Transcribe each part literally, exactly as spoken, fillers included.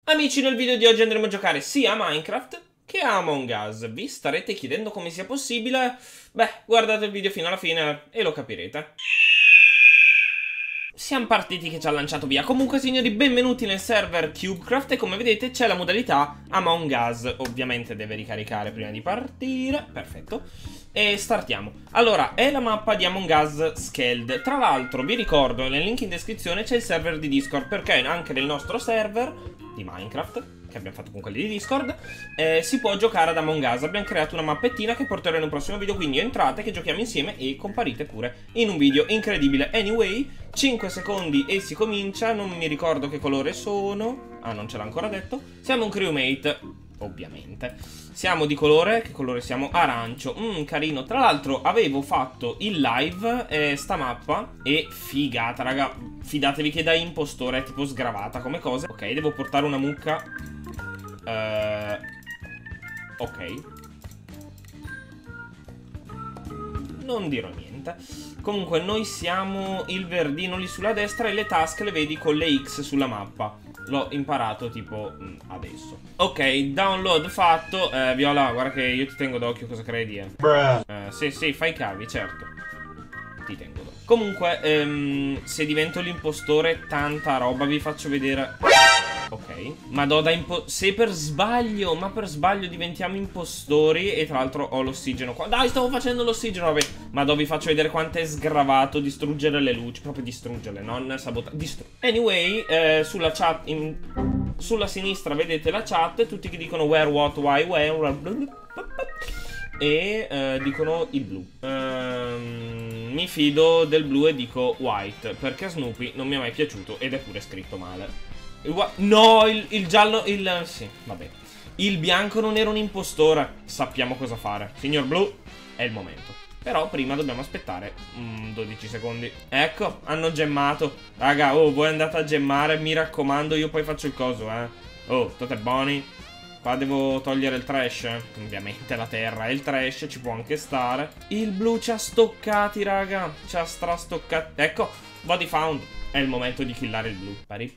Amici, nel video di oggi andremo a giocare sia a Minecraft che a Among Us. Vi starete chiedendo come sia possibile? Beh, guardate il video fino alla fine e lo capirete. Siamo partiti che ci ha lanciato via. Comunque signori, benvenuti nel server Cubecraft. E come vedete c'è la modalità Among Us. Ovviamente deve ricaricare prima di partire. Perfetto. E startiamo. Allora, è la mappa di Among Us Scaled. Tra l'altro vi ricordo, nel link in descrizione c'è il server di Discord, perché anche nel nostro server di Minecraft, che abbiamo fatto con quelli di Discord, eh, si può giocare ad Among Us. Abbiamo creato una mappettina che porterò in un prossimo video, quindi entrate che giochiamo insieme e comparite pure in un video incredibile. Anyway, cinque secondi e si comincia. Non mi ricordo che colore sono. Ah, non ce l'ha ancora detto. Siamo un crewmate, ovviamente. Siamo di colore, che colore siamo? Arancio. Mmm, carino. Tra l'altro avevo fatto il live eh, sta mappa e figata, raga. Fidatevi che da impostore è tipo sgravata come cosa. Ok, devo portare una mucca. Uh, ok. Non dirò niente. Comunque noi siamo il verdino lì sulla destra e le tasche le vedi con le X sulla mappa. L'ho imparato tipo mh, adesso. Ok, download fatto. eh, Viola, guarda che io ti tengo d'occhio, cosa credi? Eh? Uh, sì, sì, fai cavi, certo. Ti tengo d'occhio. Comunque, ehm, se divento l'impostore, tanta roba, vi faccio vedere. Ok, ma do da impo... Se per sbaglio, ma per sbaglio diventiamo impostori. E tra l'altro ho l'ossigeno qua. Dai, stavo facendo l'ossigeno, vabbè. Ma do vi faccio vedere quanto è sgravato distruggere le luci. Proprio distruggerle, non sabotare. Distru... Anyway, eh, sulla chat in... sulla sinistra vedete la chat. Tutti che dicono where, what, why, where. E eh, dicono il blu. ehm, Mi fido del blu e dico white, perché Snoopy non mi è mai piaciuto ed è pure scritto male. Il no, il, il giallo, il... sì, vabbè. Il bianco non era un impostore. Sappiamo cosa fare. Signor Blu, è il momento. Però prima dobbiamo aspettare mm, dodici secondi. Ecco, hanno gemmato. Raga, oh, voi andate a gemmare, mi raccomando, io poi faccio il coso, eh. Oh, tutte buoni. Qua devo togliere il trash. Ovviamente la terra e il trash ci può anche stare. Il blu ci ha stoccati, raga. Ci ha strastoccati. Ecco, body found. È il momento di killare il blu.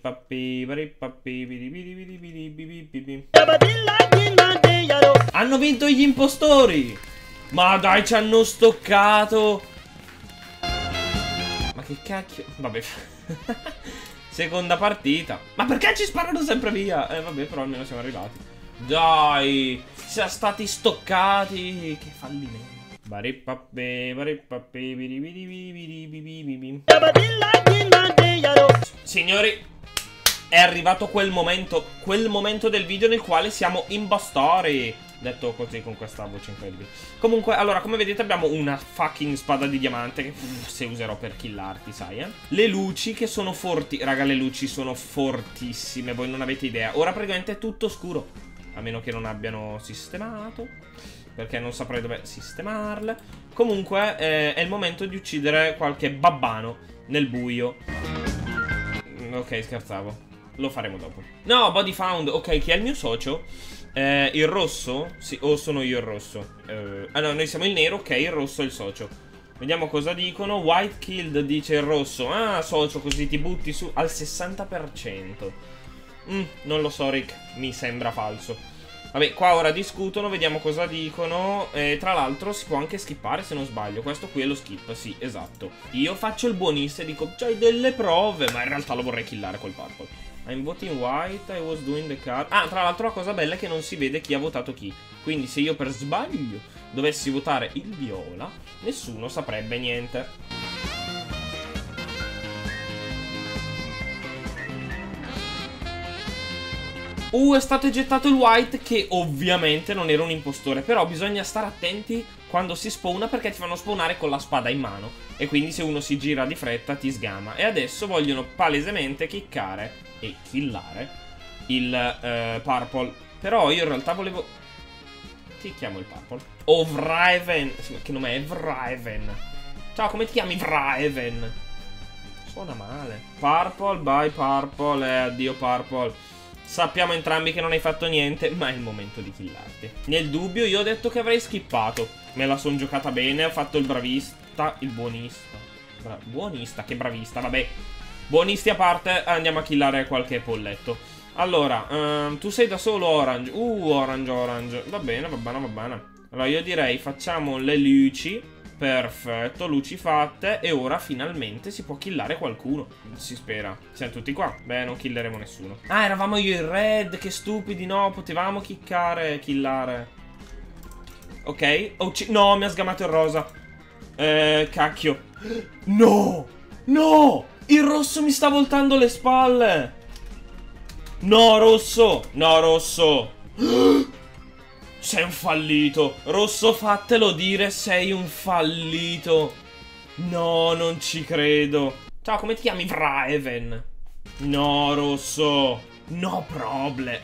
Hanno vinto gli impostori. Ma dai, ci hanno stoccato. Ma che cacchio. Vabbè. Seconda partita. Ma perché ci sparano sempre via? Eh vabbè, però almeno siamo arrivati. Dai, siamo stati stoccati. Che fallimento. Signori, è arrivato quel momento, quel momento del video nel quale siamo impostori. Detto così con questa voce incredibile. Comunque, allora, come vedete abbiamo una fucking spada di diamante che uff, se userò per killarti, sai, eh. Le luci che sono forti. Raga, le luci sono fortissime, voi non avete idea. Ora praticamente è tutto scuro, a meno che non abbiano sistemato, perché non saprei dove sistemarle. Comunque eh, è il momento di uccidere qualche babbano nel buio. Ok, scherzavo. Lo faremo dopo. No, body found. Ok, chi è il mio socio? Eh, il rosso? Sì, o sono io il rosso? Eh, ah no, noi siamo il nero, ok, il rosso è il socio. Vediamo cosa dicono. White killed, dice il rosso. Ah, socio, così ti butti su al sessanta per cento. mm, Non lo so, Rick, mi sembra falso. Vabbè, qua ora discutono, vediamo cosa dicono. eh, Tra l'altro si può anche skippare se non sbaglio. Questo qui è lo skip, sì, esatto. Io faccio il buonista e dico c'hai delle prove, ma in realtà lo vorrei killare col purple. I'm voting white, I was doing the card. Ah, tra l'altro la cosa bella è che non si vede chi ha votato chi. Quindi se io per sbaglio dovessi votare il viola, nessuno saprebbe niente. Uh, è stato gettato il white, che ovviamente non era un impostore. Però bisogna stare attenti quando si spawna, perché ti fanno spawnare con la spada in mano. E quindi se uno si gira di fretta ti sgama. E adesso vogliono palesemente kickare e killare il uh, purple. Però io in realtà volevo... Ti chiamo il purple? Oh, Vraven. Che nome è? Vraven. Ciao, come ti chiami Vraven? Suona male. Purple, bye purple. Eh, addio purple. Sappiamo entrambi che non hai fatto niente, ma è il momento di killarti. Nel dubbio io ho detto che avrei skippato. Me la son giocata bene, ho fatto il bravista, il buonista. Bra buonista, che bravista, vabbè. Buonisti a parte, andiamo a killare qualche polletto. Allora, um, tu sei da solo Orange. Uh, Orange, Orange. Va bene, va bene, va bene. Allora io direi facciamo le luci. Perfetto, luci fatte. E ora finalmente si può killare qualcuno. Si spera. Siamo tutti qua. Beh, non killeremo nessuno. Ah, eravamo io in red. Che stupidi, no. Potevamo kickare, killare. Ok. Oh, no, mi ha sgamato il rosa. Eh, cacchio. No. No. Il rosso mi sta voltando le spalle. No, rosso. No, rosso. Sei un fallito. Rosso, fatelo dire, sei un fallito. No, non ci credo. Ciao, come ti chiami? Vraeven. No, rosso. No problem.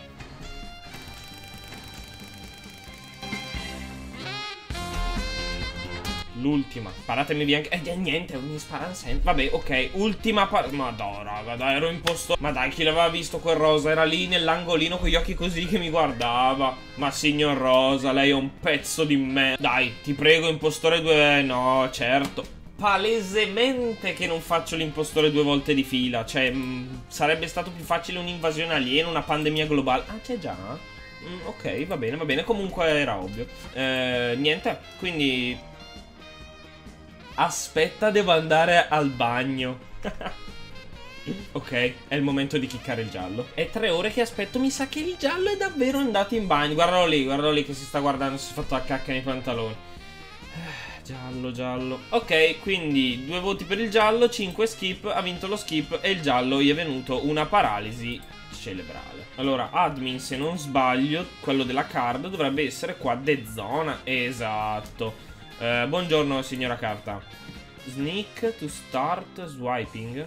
L'ultima. Sparatemi via anche. Eh, niente, mi sparano sempre. Vabbè, ok. Ultima par... Madonna, raga, dai, ero imposto. Ma dai, chi l'aveva visto quel rosa? Era lì nell'angolino con gli occhi così che mi guardava. Ma signor Rosa, lei è un pezzo di me. Dai, ti prego, impostore due... No, certo. Palesemente che non faccio l'impostore due volte di fila. Cioè, mh, sarebbe stato più facile un'invasione aliena, una pandemia globale. Ah, c'è già? Mm, ok, va bene, va bene. Comunque era ovvio. Eh, niente, quindi... Aspetta, devo andare al bagno. Ok, è il momento di kickare il giallo. È tre ore che aspetto, mi sa che il giallo è davvero andato in bagno. Guardalo lì, guardalo lì che si sta guardando, si è fatto la cacca nei pantaloni. Giallo, giallo. Ok, quindi due voti per il giallo, cinque skip, ha vinto lo skip e il giallo gli è venuto una paralisi cerebrale. Allora, admin, se non sbaglio, quello della card dovrebbe essere qua de zona. Esatto. Uh, buongiorno signora carta. Sneak to start swiping.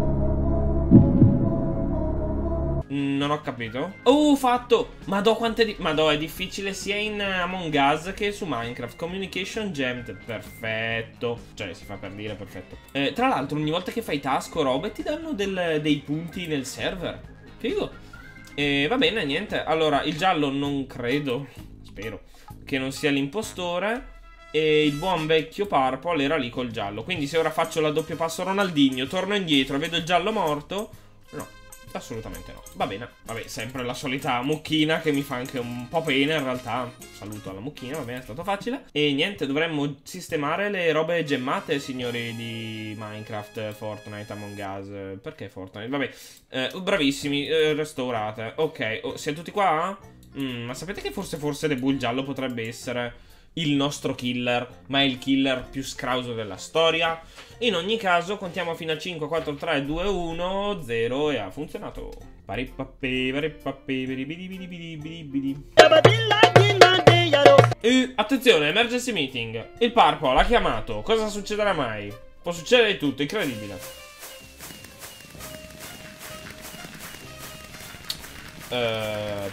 Mm, non ho capito. Oh, fatto. Madò quanto è di... Madò, è difficile sia in Among Us che su Minecraft. Communication jammed. Perfetto. Cioè si fa per dire perfetto. eh, Tra l'altro ogni volta che fai task o robe ti danno del, dei punti nel server. Figo. E va bene, niente. Allora, il giallo non credo, spero, che non sia l'impostore. E il buon vecchio Purple era lì col giallo. Quindi se ora faccio la doppio passo Ronaldinho, torno indietro e vedo il giallo morto, no, assolutamente no. Va bene, vabbè, sempre la solita mucchina che mi fa anche un po' pena in realtà. Saluto alla mucchina, va bene, è stato facile. E niente, dovremmo sistemare le robe gemmate, signori di Minecraft, Fortnite, Among Us. Perché Fortnite? Vabbè, eh, bravissimi, eh, restaurate. Ok, oh, siete tutti qua? Mm, ma sapete che forse forse The Bull giallo potrebbe essere il nostro killer, ma è il killer più scrauso della storia? In ogni caso contiamo fino a cinque, quattro, tre, due, uno, zero e ha funzionato. E attenzione, emergency meeting. Il Purple ha chiamato. Cosa succederà mai? Può succedere di tutto, incredibile. uh,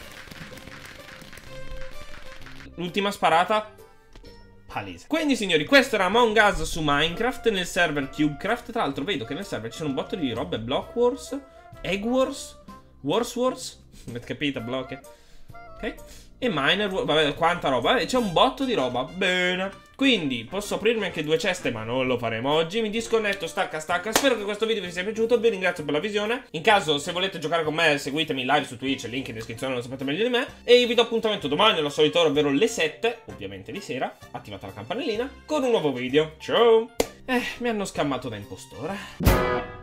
L'ultima sparata palese. Quindi signori, questo era Among Us su Minecraft nel server Cubecraft. Tra l'altro vedo che nel server ci sono un botto di robe. Block Wars, Egg Wars, Wars Wars, avete capito? Blocche. Ok. E Miner Wars, vabbè, quanta roba. C'è un botto di roba. Bene. Quindi posso aprirmi anche due ceste, ma non lo faremo oggi. Mi disconnetto, stacca, stacca. Spero che questo video vi sia piaciuto. Vi ringrazio per la visione. In caso, se volete giocare con me, seguitemi live su Twitch. Link in descrizione, lo sapete meglio di me. E vi do appuntamento domani alla solita ora, ovvero le sette, ovviamente di sera. Attivate la campanellina con un nuovo video. Ciao! Eh, mi hanno scammato da impostore.